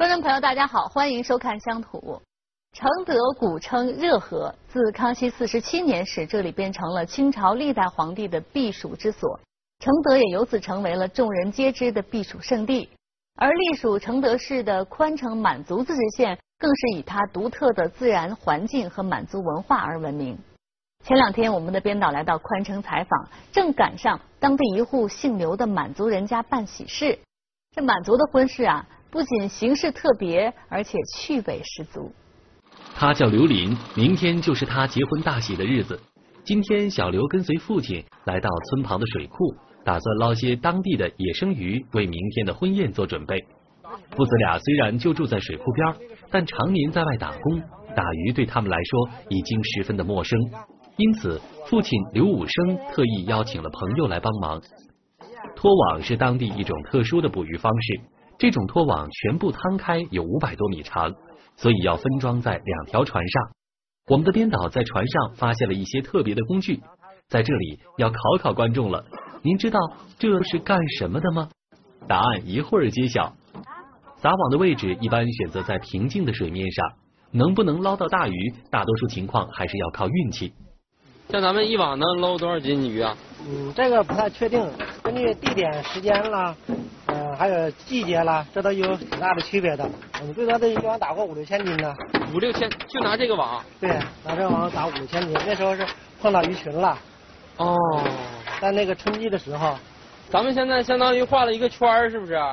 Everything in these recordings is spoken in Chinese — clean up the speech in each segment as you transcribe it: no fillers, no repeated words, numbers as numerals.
观众朋友，大家好，欢迎收看《乡土》。承德古称热河，自康熙47年始，这里便成了清朝历代皇帝的避暑之所。承德也由此成为了众人皆知的避暑胜地。而隶属承德市的宽城满族自治县，更是以它独特的自然环境和满族文化而闻名。前2天，我们的编导来到宽城采访，正赶上当地一户姓刘的满族人家办喜事。这满族的婚事啊，不仅形式特别，而且趣味十足。 他叫刘林，明天就是他结婚大喜的日子。今天，小刘跟随父亲来到村旁的水库，打算捞些当地的野生鱼，为明天的婚宴做准备。父子俩虽然就住在水库边，但常年在外打工，打鱼对他们来说已经十分的陌生。因此，父亲刘武生特意邀请了朋友来帮忙。拖网是当地一种特殊的捕鱼方式，这种拖网全部摊开有500多米长，所以要分装在2条船上。我们的编导在船上发现了一些特别的工具，在这里要考考观众了。您知道这是干什么的吗？答案一会儿揭晓。撒网的位置一般选择在平静的水面上，能不能捞到大鱼，大多数情况还是要靠运气。 像咱们一网能捞多少斤鱼啊？ 这个不太确定，根据地点、时间啦，还有季节啦，这都有挺大的区别的。我们最多的一网打过5、6千斤呢。 5、6千，就拿这个网？ 对，拿这个网打5、6千斤，那时候是碰到鱼群了。 哦， 在那个春季的时候。 咱们现在相当于画了一个圈，是不是？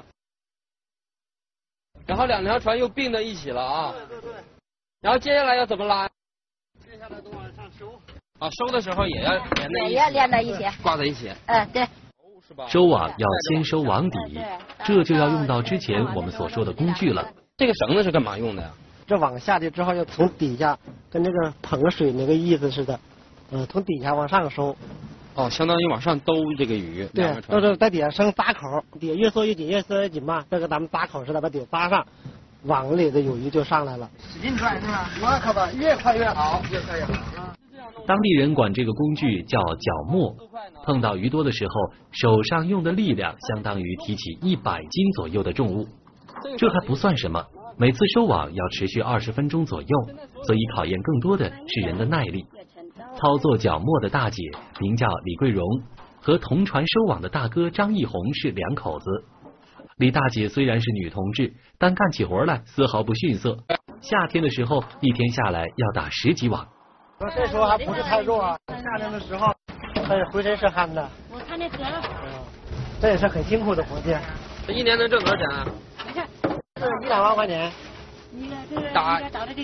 然后2条船又并在一起了啊。 对。 然后接下来要怎么拉？ 接下来都往上收。 啊，收的时候也要连在一起， 也要连在一起， 挂在一起。 对。 收网要先收网底，这就要用到之前我们所说的工具了。 这个绳子是干嘛用的呀？ 这网下去之后，要从底下跟这个捧水那个意思似的，从底下往上收。 哦，相当于往上兜这个鱼。 对，都是在底下生扎口，底下越缩越紧，越缩越紧嘛，这个咱们扎口似的，把底扎上，网里的有鱼就上来了。使劲拽是吧？那可不，越快越好，越快越好。 当地人管这个工具叫绞磨，碰到鱼多的时候，手上用的力量相当于提起100斤左右的重物。这还不算什么，每次收网要持续20分钟左右，所以考验更多的是人的耐力。操作绞磨的大姐名叫李桂荣，和同船收网的大哥张义红是2口子。李大姐虽然是女同志，但干起活来丝毫不逊色。夏天的时候，一天下来要打10几网。 这时候还不是太热啊，夏天的时候，浑身是汗的。 我看那河了。 这也是很辛苦的活计。 这一年能挣多少钱啊？ 是1、2万块钱。 打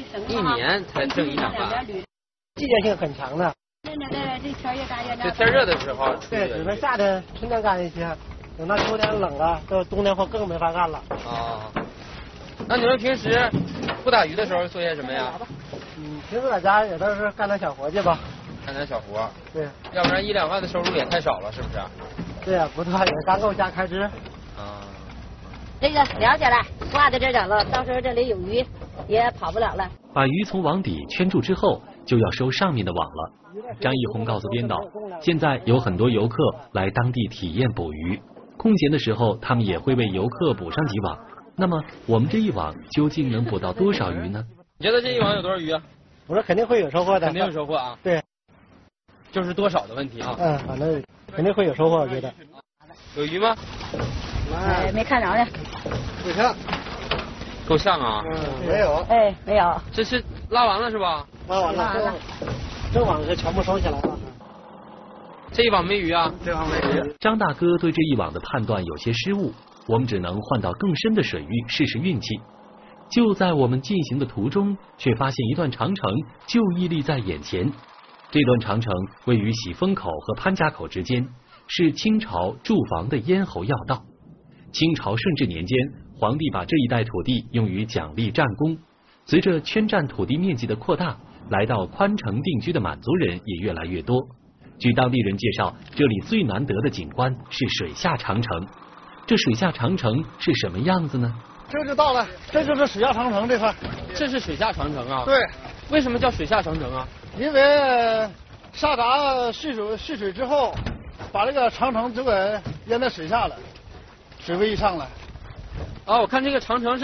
1年才挣1、2万。 季节性很强的。 这天越大越大。 这天热的时候。 对，只能夏天、春天干一些，等到秋天冷了，到冬天后更没法干了。 啊。那你们平时不打鱼的时候做些什么呀？ 平时在家也都是干点小活计吧。 干点小活。 对。 要不然1、2万的收入也太少了，是不是？ 对呀，不错，也刚够家开支。 啊。 这个了解了，挂在这整了，到时候这里有鱼也跑不了了。 把鱼从网底圈住之后，就要收上面的网了。张义红告诉编导，现在有很多游客来当地体验捕鱼，空闲的时候他们也会为游客捕上几网。那么我们这一网究竟能捕到多少鱼呢？ 你觉得这一网有多少鱼啊？ 我说肯定会有收获的。 肯定有收获啊。 对。 就是多少的问题啊。 反正肯定会有收获，我觉得。 有鱼吗？ 没看着呢。 够呛。 够呛啊。 没有。 没有。 这是拉完了是吧？ 拉完了。这网是全部收起来了。 这一网没鱼啊？ 这网没鱼。 张大哥对这一网的判断有些失误，我们只能换到更深的水域试试运气。就在我们进行的途中，却发现一段长城就屹立在眼前。这段长城位于喜峰口和潘家口之间，是清朝驻防的咽喉要道。清朝顺治年间，皇帝把这一带土地用于奖励战功。随着圈占土地面积的扩大，来到宽城定居的满族人也越来越多。据当地人介绍，这里最难得的景观是水下长城。这水下长城是什么样子呢？ 这就到了，这就是水下长城这块。 这是水下长城啊？ 对。 为什么叫水下长城啊？ 因为沙闸蓄水之后，把这个长城就给淹在水下了，水位一上来。 哦，我看这个长城是从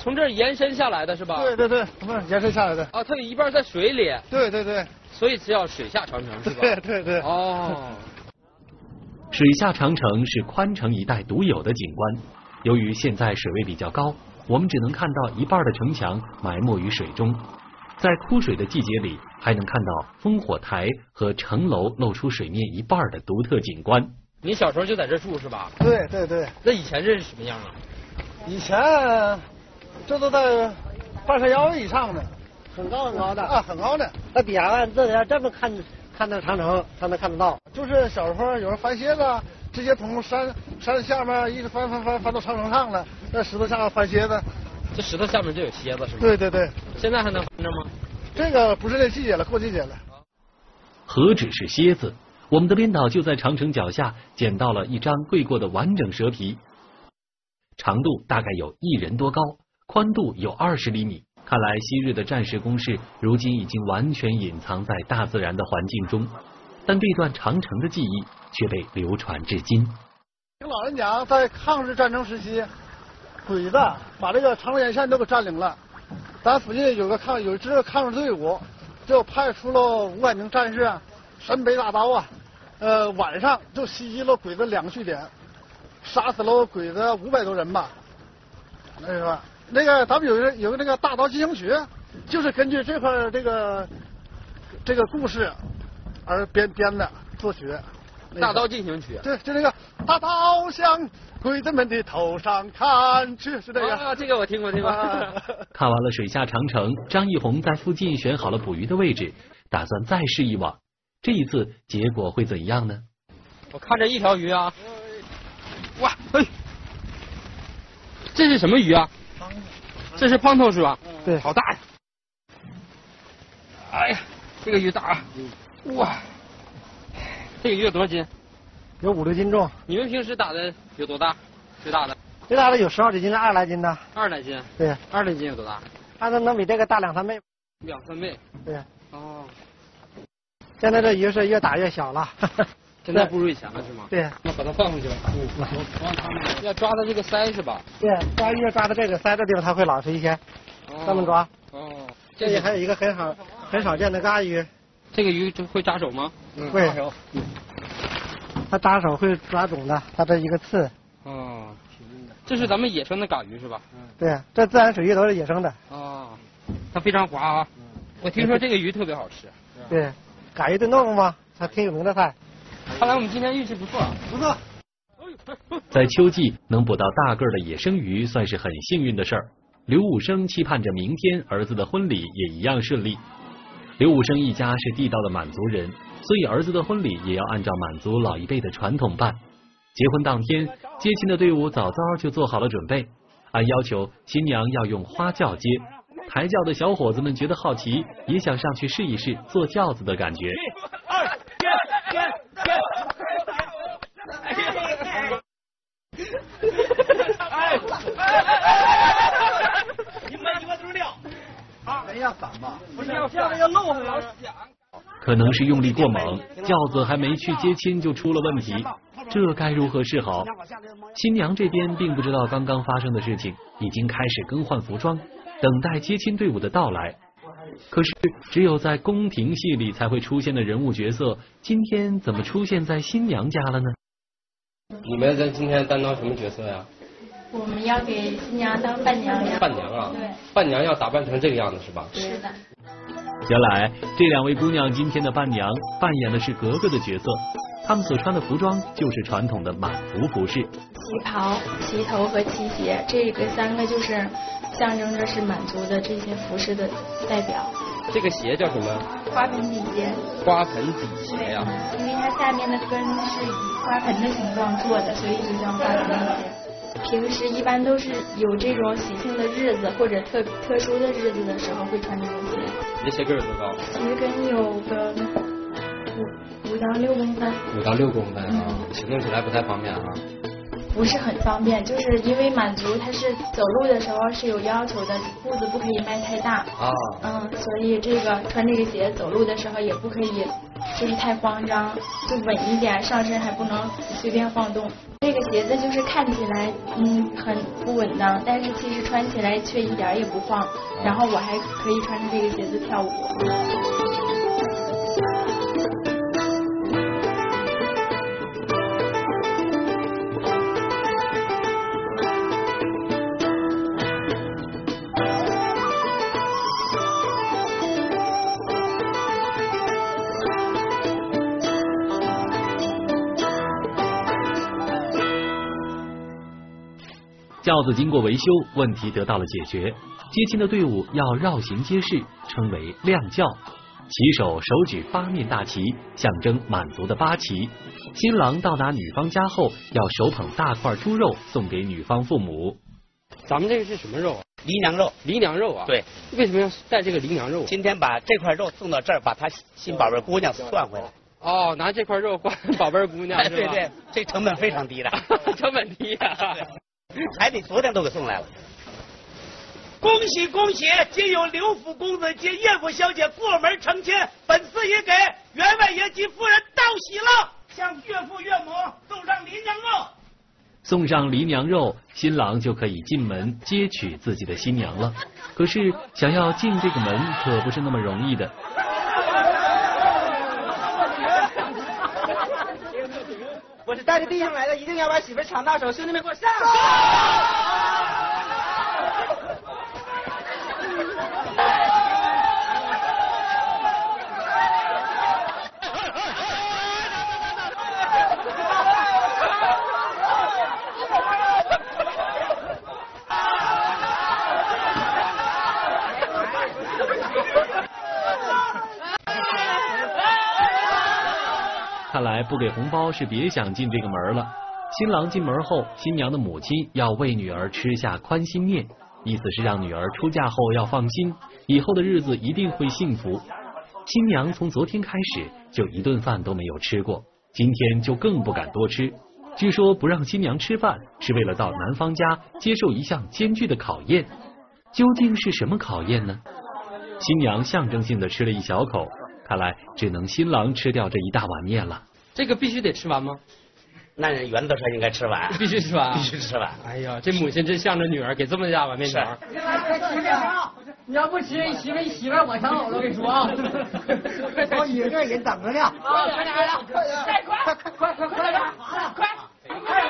从这儿延伸下来的是吧？ 对对对，从这儿延伸下来的。 啊，它有一半在水里。 对对对。 所以是叫水下长城是吧？ 对对对。 哦。 水下长城是宽城一带独有的景观。由于现在水位比较高，我们只能看到一半的城墙埋没于水中。在枯水的季节里，还能看到烽火台和城楼露出水面一半的独特景观。 你小时候就在这住是吧？ 对对对。 那以前这是什么样啊？ 以前这都在半山腰以上的， 很高很高的啊，很高的。 那底下这么看那长城才能看得到。 就是小时候有人翻蝎子，直接从山下面一直翻到长城上了，在石头下面翻蝎子。 这石头下面就有蝎子是吗？ 对对对。 现在还能翻着吗？ 这个不是这季节了，过季节了。 何止是蝎子，我们的编导就在长城脚下捡到了一张跪过的完整蛇皮，长度大概有1人多高，宽度有20厘米。看来昔日的战时工事如今已经完全隐藏在大自然的环境中，但这段长城的记忆却被流传至今。 听老人讲，在抗日战争时期，鬼子把这个长城沿线都给占领了。咱附近有一支抗日队伍，就派出了500名战士，神北大刀啊，晚上就袭击了鬼子2个据点，杀死了鬼子500多人吧。那个咱们有个那个大刀进行曲，就是根据这块这个故事而编的作曲。 大刀进行曲。 对，就那个大刀向鬼子们的头上看去，是这个。 啊，这个我听过。 看完了水下长城，张艺宏在附近选好了捕鱼的位置，打算再试一网。这一次结果会怎样呢？ 我看着一条鱼啊，哇，嘿，这是什么鱼啊？这是胖头是吧？ 对， 好大呀！哎呀，这个鱼大啊！哇，这个鱼有多少斤？ 有5、6斤重。 你们平时打的有多大？最大的？ 最大的有10好几斤，20来斤的。 20来斤？ 对 ，20来斤有多大？ 它能比这个大2、3倍。 2、3倍？ 对。 哦。 现在这鱼是越打越小了。 现在不如以前了是吗？ 对。 那把它放回去。要抓到这个鳃是吧？ 对，抓鱼抓到这个鳃的地方，它会老实一些。这么抓。 哦。 这里还有一个很少见的嘎鱼。 这个鱼会扎手吗？ 会。它扎手会抓肿的，它这一个刺。 哦。这是咱们野生的嘎鱼是吧？ 对，这自然水域都是野生的。 哦。它非常滑啊。我听说这个鱼特别好吃。 对，嘎鱼炖豆腐吗？它挺有名的菜。 看来我们今天运气不错。 不错。 在秋季能捕到大个的野生鱼，算是很幸运的事儿。刘武生期盼着明天儿子的婚礼也一样顺利。刘武生一家是地道的满族人，所以儿子的婚礼也要按照满族老一辈的传统办。结婚当天，接亲的队伍早早就做好了准备，按要求，新娘要用花轿接。抬轿的小伙子们觉得好奇，也想上去试一试坐轿子的感觉。可能是用力过猛，轿子还没去接亲就出了问题，这该如何是好？新娘这边并不知道刚刚发生的事情，已经开始更换服装，等待接亲队伍的到来。可是只有在宫廷戏里才会出现的人物角色，今天怎么出现在新娘家了呢？ 你们在今天担当什么角色呀？ 我们要给新娘当伴娘呀。 伴娘啊？ 对。 伴娘要打扮成这个样子是吧？ 是的。 原来这2位姑娘今天的伴娘扮演的是格格的角色，她们所穿的服装就是传统的满族服饰， 旗袍、旗头和旗鞋，这个3个就是象征着是满族的这些服饰的代表。 这个鞋叫什么？ 花盆底鞋。 花盆底鞋呀。 因为它下面的根是以花盆的形状做的，所以就叫花盆底鞋。平时一般都是有这种喜庆的日子或者特殊的日子的时候会穿这种鞋。 你这鞋跟有多高？ 鞋跟有个5到6公分。 5到6公分啊，行动起来不太方便啊。 不是很方便，就是因为满族它是走路的时候是有要求的，步子不可以迈太大。所以这个穿这个鞋走路的时候也不可以就是太慌张，就稳一点，上身还不能随便晃动。这个鞋子就是看起来很不稳当，但是其实穿起来却一点也不晃。然后我还可以穿着这个鞋子跳舞。 轿子经过维修，问题得到了解决。接亲的队伍要绕行街市，称为亮轿。旗手手举8面大旗，象征满族的8旗。新郎到达女方家后，要手捧大块猪肉送给女方父母。 咱们这个是什么肉啊？ 梨娘肉。 梨娘肉啊？ 对。 为什么要带这个梨娘肉？ 今天把这块肉送到这儿，把他新宝贝姑娘算回来。 哦，拿这块肉换宝贝姑娘是吧？ 对对，这成本非常低的。 成本低啊！ 彩礼昨天都给送来了。恭喜恭喜！今有刘府公子及叶府小姐过门成亲，本次也给员外爷及夫人道喜了，向岳父岳母送上梨娘肉。 送上梨娘肉，新郎就可以进门接娶自己的新娘了。可是想要进这个门可不是那么容易的。 我是带着弟兄来的，一定要把媳妇抢到手，兄弟们给我上！ 看来不给红包是别想进这个门了。新郎进门后，新娘的母亲要为女儿吃下宽心面，意思是让女儿出嫁后要放心，以后的日子一定会幸福。新娘从昨天开始就一顿饭都没有吃过，今天就更不敢多吃。据说不让新娘吃饭是为了到男方家接受一项艰巨的考验，究竟是什么考验呢？新娘象征性的吃了一小口，看来只能新郎吃掉这一大碗面了。 这个必须得吃完吗？ 那原则上应该吃完， 必须吃完， 必须吃完。 哎呀，这母亲真向着女儿给这么一大碗面条。 你要不吃，媳妇我抢走了，我跟你说啊！好几个人等着呢。啊，快点来了！快来点！快！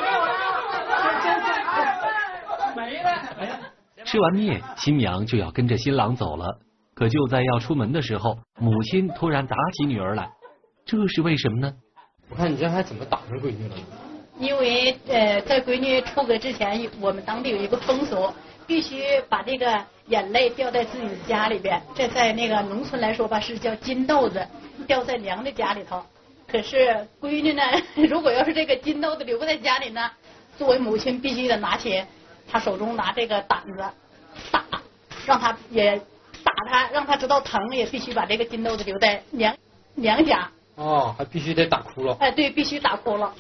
没了！ 吃完面，新娘就要跟着新郎走了。可就在要出门的时候，母亲突然打起女儿来，这是为什么呢？ 我看你这还怎么打上闺女了？ 因为在闺女出阁之前，我们当地有一个风俗，必须把这个眼泪掉在自己家里边。这在那个农村来说吧，是叫金豆子，掉在娘的家里头。可是闺女呢，如果要是这个金豆子留在家里呢，作为母亲必须得拿起她手中拿这个掸子打，让她也打她，让她知道疼，也必须把这个金豆子留在娘家。 哦，还必须得打窟窿。 哎，对，必须打窟窿。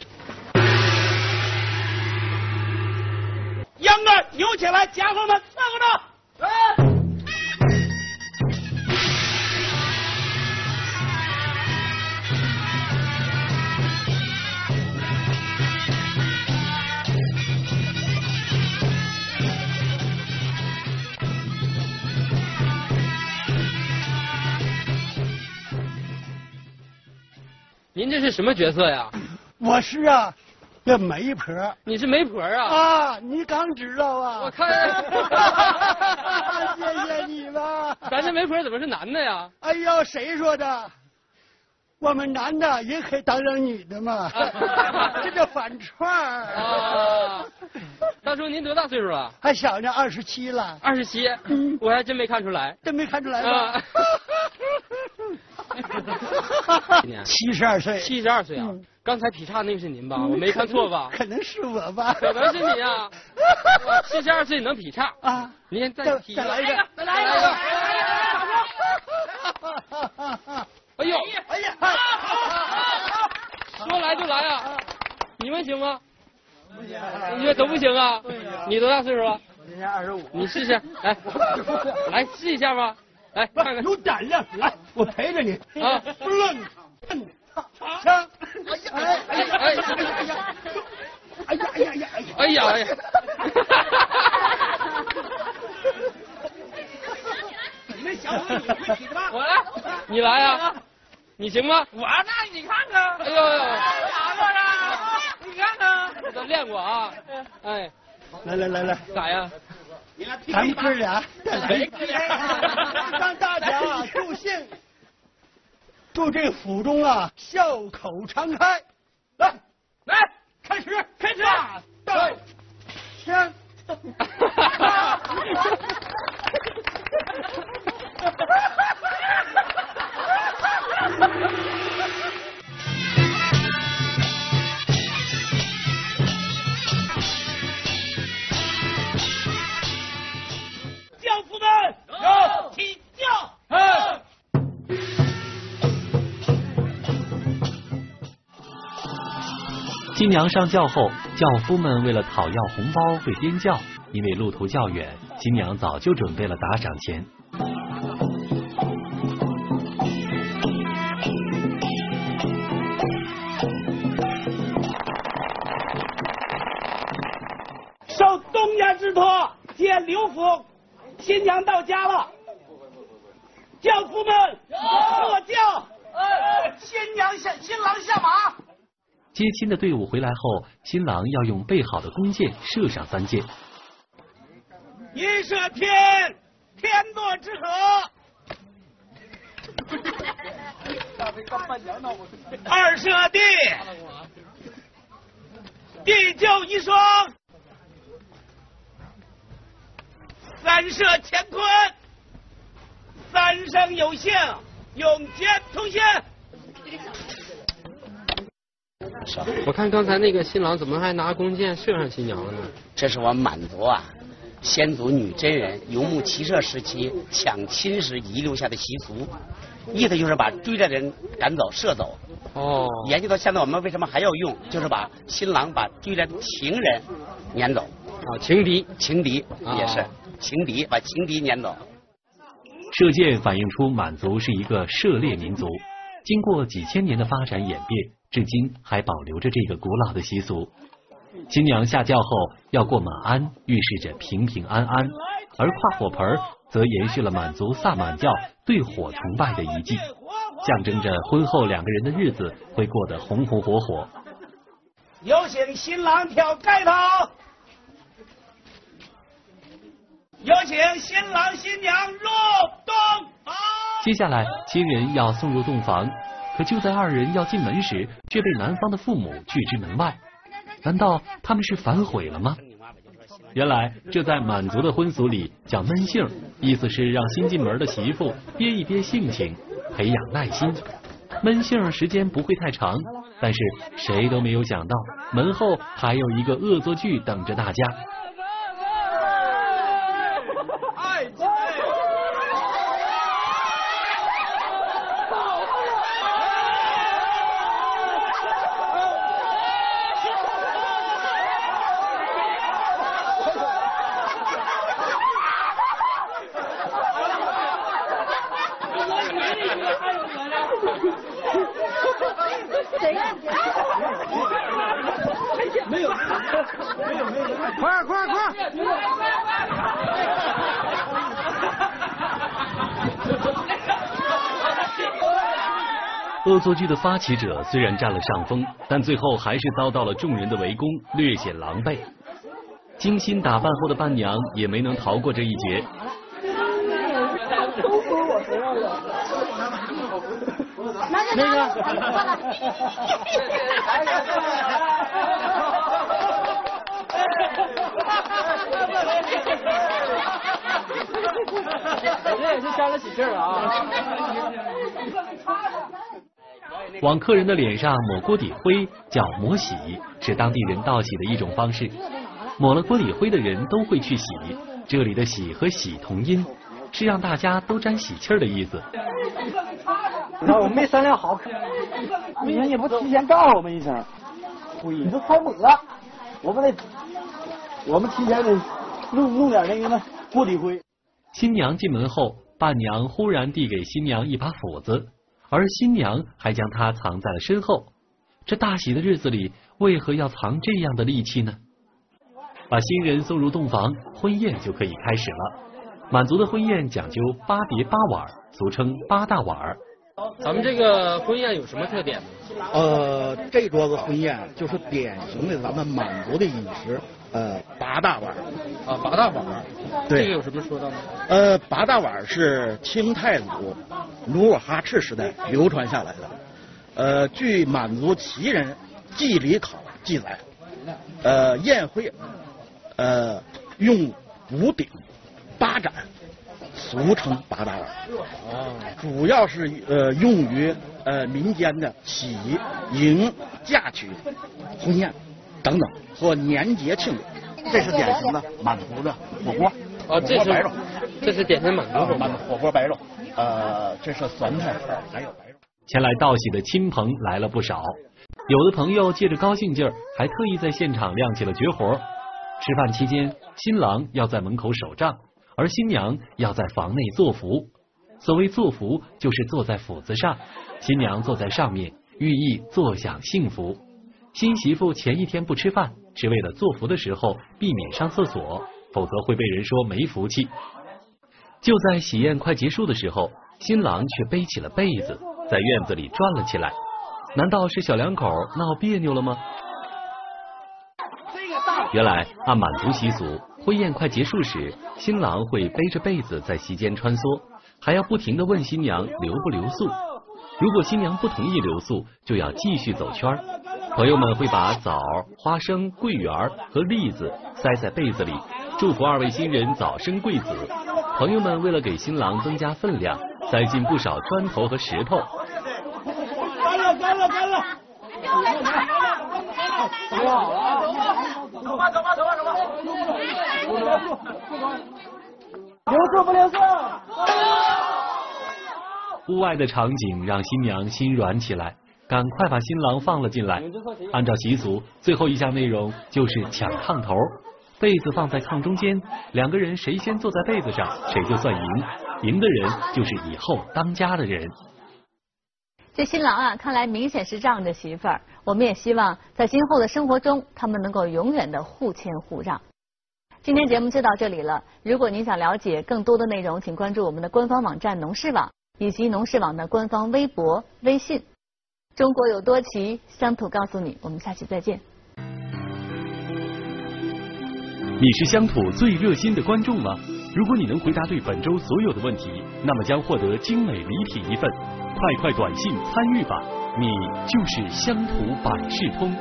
秧歌扭起来，家伙们伺候着。 您这是什么角色呀？ 我是啊，这媒婆。 你是媒婆啊？ 啊，你刚知道啊？ 我看。 谢谢你吧。 咱这媒婆怎么是男的呀？ 哎呦，谁说的？我们男的也可以当上女的嘛，这叫反串啊！大叔，您多大岁数了？ 还小呢，27了。 27？我还真没看出来。 真没看出来吧？72岁。 72岁啊！刚才劈叉那个是您吧？我没看错吧？ 可能是我吧？ 可能是你啊！72岁能劈叉啊？ 您再劈再来一个， 再来一个！哎呦！ 哎呀！ 说来就来啊！你们行吗？ 你说都不行啊？你多大岁数了？ 我今年25。 你试试，来试一下吧，来看看。 有胆量，来，我陪着你啊！ 枪！ 哎呀！ 你们小伙你会起的吧？ 我来，你来呀，你行吗？ 我那你看看， 哎呦， 打过了，你看看， 我都练过啊，哎， 来， 咋样？ 咱们哥俩再来一个， 让大家助兴，祝这府中啊笑口常开。来，开始，大枪。教夫们，有请教。 新娘上轿后，轿夫们为了讨要红包会颠轿，因为路途较远，新娘早就准备了打赏钱。 受东家之托，接刘府新娘到家了，轿夫们坐轿，新郎下马。 接亲的队伍回来后，新郎要用备好的弓箭射上3箭。 一射天，天作之合；二射地，地就一双；三射乾坤，三生有幸，永结同心。 我看刚才那个新郎怎么还拿弓箭射上新娘了呢？ 这是我们满族啊先祖女真人游牧骑射时期抢亲时遗留下的习俗，意思就是把追来的人赶走射走。 哦， 研究到现在我们为什么还要用，就是把新郎把追来的情人撵走。 情敌也是情敌，把情敌撵走。 射箭反映出满族是一个射猎民族，经过几千年的发展演变，至今还保留着这个古老的习俗。新娘下轿后要过马鞍，预示着平平安安，而跨火盆则延续了满族萨满教对火崇拜的遗迹，象征着婚后2个人的日子会过得红红火火。 有请新郎跳盖头，有请新郎新娘入洞房。 接下来亲人要送入洞房，可就在2人要进门时，却被男方的父母拒之门外。难道他们是反悔了吗？原来这在满族的婚俗里叫闷性，意思是让新进门的媳妇憋一憋性情，培养耐心。闷性时间不会太长，但是谁都没有想到，门后还有一个恶作剧等着大家。 没有，快！ 恶作剧的发起者虽然占了上风，但最后还是遭到了众人的围攻，略显狼狈。精心打扮后的伴娘也没能逃过这一劫。 都说我谁让我？那这也是沾了喜气儿啊！ 往客人的脸上抹锅底灰叫抹喜，是当地人道喜的一种方式。抹了锅底灰的人都会去洗，这里的喜和喜同音，是让大家都沾喜气儿的意思。 我没商量好，你不提前告诉我们一声，你都开抹了。 我们提前得弄点那个呢锅底灰。 新娘进门后，伴娘忽然递给新娘一把斧子，而新娘还将它藏在了身后。这大喜的日子里，为何要藏这样的利器呢？把新人送入洞房，婚宴就可以开始了。满族的婚宴讲究8碟8碗，俗称8大碗。 咱们这个婚宴有什么特点？ 这桌子婚宴就是典型的咱们满族的饮食，8大碗。 8大碗。 对。 这个有什么说道吗 ？8大碗是清太祖努尔哈赤时代流传下来的。据满族旗人祭礼考记载，宴会用5鼎8盏，俗称8大碗。主要是用于民间的喜迎、嫁娶、婚宴等等和年节庆祝。这是典型的满族的火锅。 这是典型满族火锅白肉。这是酸菜，还有白肉。 前来道喜的亲朋来了不少，有的朋友借着高兴劲儿，还特意在现场亮起了绝活。吃饭期间，新郎要在门口守账，而新娘要在房内坐福。所谓坐福，就是坐在斧子上，新娘坐在上面，寓意坐享幸福。新媳妇前一天不吃饭，是为了坐福的时候避免上厕所，否则会被人说没福气。就在喜宴快结束的时候，新郎却背起了被子，在院子里转了起来。难道是小两口闹别扭了吗？原来按满族习俗，婚宴快结束时，新郎会背着被子在席间穿梭，还要不停地问新娘留不留宿。如果新娘不同意留宿，就要继续走圈。朋友们会把枣、花生、桂圆和栗子塞在被子里，祝福2位新人早生贵子。朋友们为了给新郎增加分量，塞进不少砖头和石头。 干了！留宿不留宿？ 屋外的场景让新娘心软起来，赶快把新郎放了进来。按照习俗，最后一项内容就是抢炕头，被子放在炕中间，2个人谁先坐在被子上，谁就算赢，赢的人就是以后当家的人。 这新郎啊，看来明显是仗着媳妇儿。我们也希望在今后的生活中，他们能够永远的互谦互让。今天节目就到这里了。如果您想了解更多的内容，请关注我们的官方网站农事网以及农事网的官方微博、微信。中国有多奇，乡土告诉你。我们下期再见。 你是乡土最热心的观众吗？如果你能回答对本周所有的问题，那么将获得精美礼品1份。快短信参与吧，你就是乡土百事通。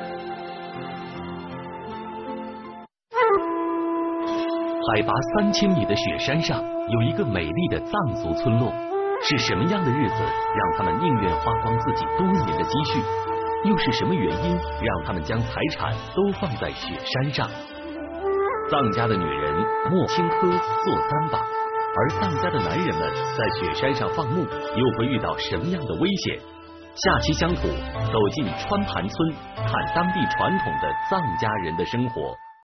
海拔3000米的雪山上有一个美丽的藏族村落，是什么样的日子让他们宁愿花光自己多年的积蓄？又是什么原因让他们将财产都放在雪山上？藏家的女人磨青稞做簪把，而藏家的男人们在雪山上放牧，又会遇到什么样的危险？下期乡土走进川盘村，看当地传统的藏家人的生活。